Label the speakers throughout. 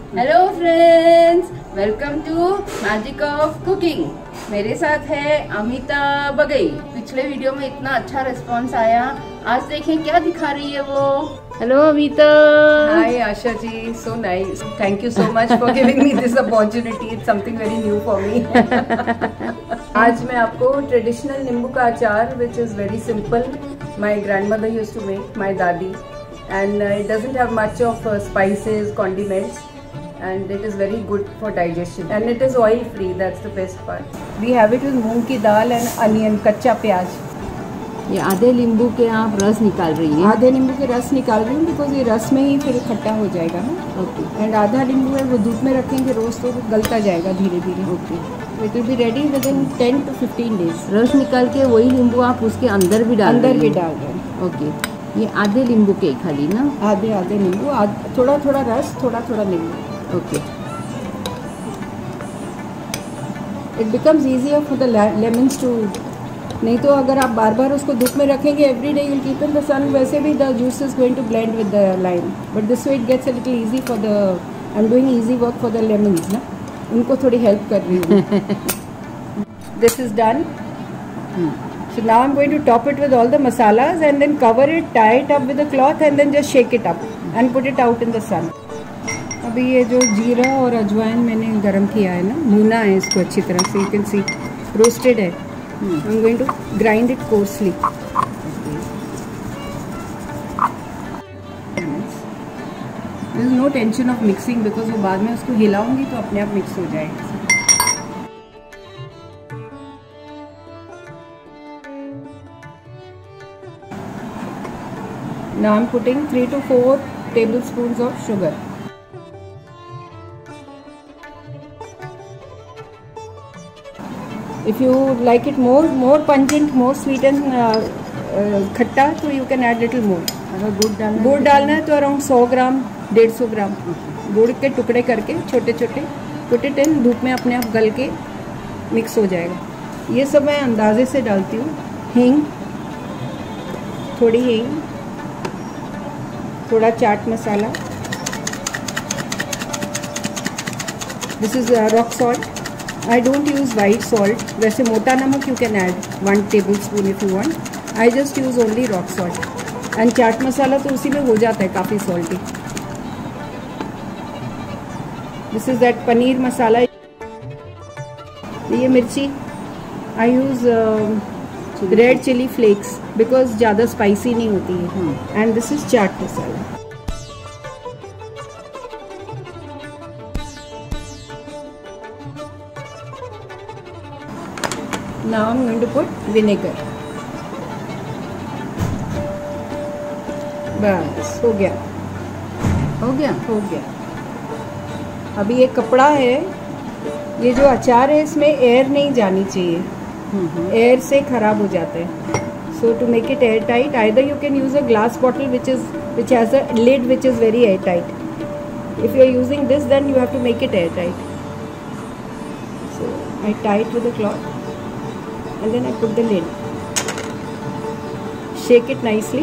Speaker 1: Hello friends, welcome to magic of cooking. मेरे साथ है अमिता बगई। पिछले वीडियो में इतना अच्छा रिस्पांस आया, आज देखें क्या दिखा रही है वो। Hello Amita.
Speaker 2: Hi Asha ji, so nice, thank you so much for giving me this opportunity, it's something very new for me. आज मैं आपको ट्रेडिशनल नींबू का अचार which is very simple, my grandmother used to make, my दादी, and it doesn't have much of spices, condiments, and it is very good for digestion, and it is oil free. That's the best part. We have it with मूंग की दाल and onion, कच्चा प्याज।
Speaker 1: ये आधे नींबू के आप रस निकाल रही हैं?
Speaker 2: आधे नींबू के रस निकाल रही हूँ बिकॉज ये रस में ही फिर खट्टा हो जाएगा ना।
Speaker 1: ओके।
Speaker 2: एंड आधा नींबू है वो धूप में रखेंगे रोज तो गलता जाएगा धीरे धीरे।
Speaker 1: Okay.
Speaker 2: It will be ready within 10 to 15 days।
Speaker 1: रस निकाल के वही नींबू आप उसके अंदर भी डाल
Speaker 2: अंदर
Speaker 1: रही
Speaker 2: भी
Speaker 1: हैं?
Speaker 2: डाल रहे हैं।
Speaker 1: ओके। ये आधे नींबू के खाली ना?
Speaker 2: आधे आधे नींबू, थोड़ा थोड़ा रस, थोड़ा थोड़ा नींबू।
Speaker 1: Okay.
Speaker 2: It becomes easier for the lemons to, नहीं तो अगर आप बार बार उसको धूप में रखेंगे every day you'll keep in the sun, वैसे भी the juice is going to blend with the lime, but this way it gets a little easy for the, I am doing easy work for the lemons ना, उनको थोड़ी help कर रही हूँ। This is done. So now I'm going to top it with all the masalas and then cover it, tie it up with a cloth and then just shake it up and put it out in the sun. अभी ये जो जीरा और अजवाइन मैंने गरम किया है ना, भुना है इसको अच्छी तरह से, you can see roasted है। I'm going to grind it coarsely. There is no tension of mixing because वो बाद में उसको हिलाऊंगी तो अपने आप मिक्स हो जाएगा। Now I'm putting 3 to 4 tablespoons of sugar. If you like it more pungent, more sweet and खट्टा, तो you can add little more.
Speaker 1: अगर
Speaker 2: गुड़ डालना है तो अराउंड 100 ग्राम 150 ग्राम गुड़ के टुकड़े करके छोटे छोटे पुट इट इन, धूप में अपने आप गल के मिक्स हो जाएगा। ये सब मैं अंदाजे से डालती हूँ। हींग, थोड़ी हींग, थोड़ा चाट मसाला, this is rock salt. I don't use white salt, वैसे मोटा नमक you can add 1 tablespoon if you want, I just use only rock salt. And चाट मसाला तो उसी में हो जाता है काफ़ी salty. This is that paneer masala. ये मिर्ची I use red chilli flakes because ज़्यादा स्पाइसी नहीं होती है। And this is chaat masala. Now I am going to put vinegar. बस हो गया,
Speaker 1: हो गया,
Speaker 2: हो गया। अभी एक कपड़ा है, ये जो अचार है इसमें एयर नहीं जानी चाहिए, एयर से खराब हो जाता है। So to make it air tight, either you can use a glass bottle which has a lid which is very air tight. If you are using this then you have to make it air tight. So I tie it with a cloth and then I put the lid, shake it nicely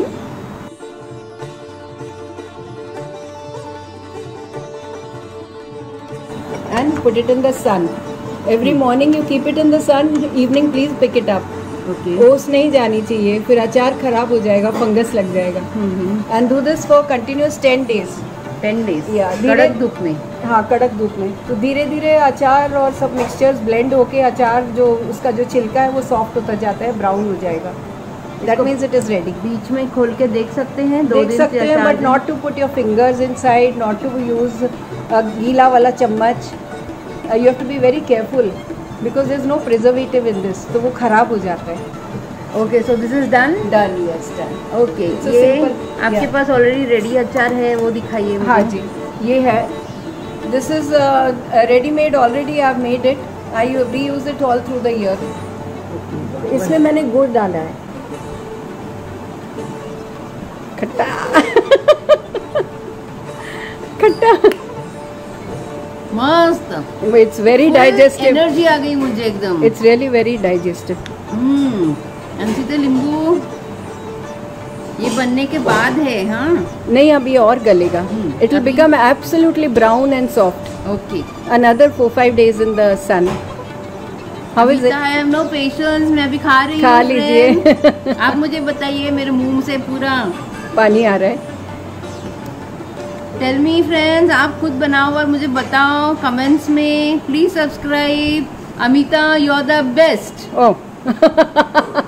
Speaker 2: and put it in the sun. Every morning you keep it in the sun, evening please pick it up.
Speaker 1: Okay.
Speaker 2: ओस नहीं जानी चाहिए, फिर अचार खराब हो जाएगा, fungus लग जाएगा। And do this for continuous 10 days।
Speaker 1: 10 days
Speaker 2: या
Speaker 1: कड़क धूप में?
Speaker 2: हाँ, कड़क धूप में। तो धीरे धीरे अचार और सब मिक्सचर्स ब्लेंड होके अचार जो उसका जो छिलका है वो सॉफ्ट होता जाता है, ब्राउन हो जाएगा। That means it is ready.
Speaker 1: बीच में खोल के देख सकते हैं, 2
Speaker 2: देख
Speaker 1: दिन
Speaker 2: सकते हैं, but not to put your fingers inside, not to use गीला वाला चम्मच। You have to be very careful because there is no preservative in this, तो वो खराब हो जाता है।
Speaker 1: Okay, so this is done.
Speaker 2: Done, yes done.
Speaker 1: Okay, ये आपके पास ऑलरेडी रेडी अचार है, वो दिखाइए।
Speaker 2: हाँ जी, ये है। This is readymade already, I have made it, I reuse it all through the year. इसमें मैंने गुड़ डाला है, खट्टा खट्टा
Speaker 1: मस्त।
Speaker 2: इट्स वेरी डाइजेस्टिव,
Speaker 1: एनर्जी आ गई मुझे एकदम।
Speaker 2: It's really very digestive.
Speaker 1: And सीधे नींबू ये बनने के बाद है? हाँ
Speaker 2: नहीं, अब ये और गलेगा. It will become absolutely brown and soft.
Speaker 1: Okay.
Speaker 2: Another 4-5 days in the sun. How is it?
Speaker 1: I have no patience. मैं अभी खा रही हूँ.
Speaker 2: खा लीजिए.
Speaker 1: आप मुझे बताइए, मेरे मुंह से पूरा
Speaker 2: पानी आ रहा है.
Speaker 1: टेल मी फ्रेंड्स, आप खुद बनाओ और मुझे बताओ कमेंट्स में. Please subscribe. Amita, you are the best.
Speaker 2: Oh